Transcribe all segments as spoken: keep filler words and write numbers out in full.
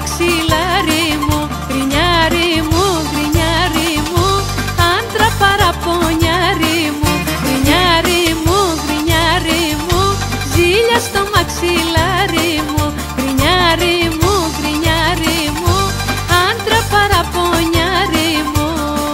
μαξιλάρι μου, γκρινιάρι μου, γκρινιάρι μου, άντρα παραπονιάρι μου, γκρινιάρι μου, γκρινιάρι μου, ζήλια στο μαξιλάρι μου, γκρινιάρι μου, γκρινιάρι μου, άντρα παραπονιάρι μου.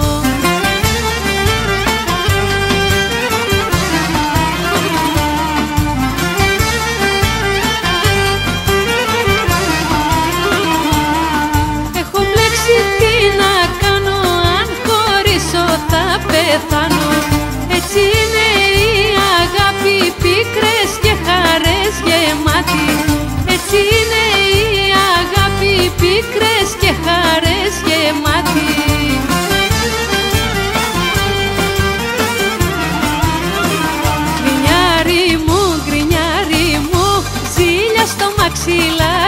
Έχω μπλέξει, τι να κάνω, αν χωρίσω θα πεθάνω. Έτσι είναι η αγάπη, πίκρες και χαρές γεμάτη. Έτσι είναι η αγάπη, πίκρες και χαρές γεμάτη. Γκρινιάρι μου, γκρινιάρι μου, ζήλια στο μαξιλάρι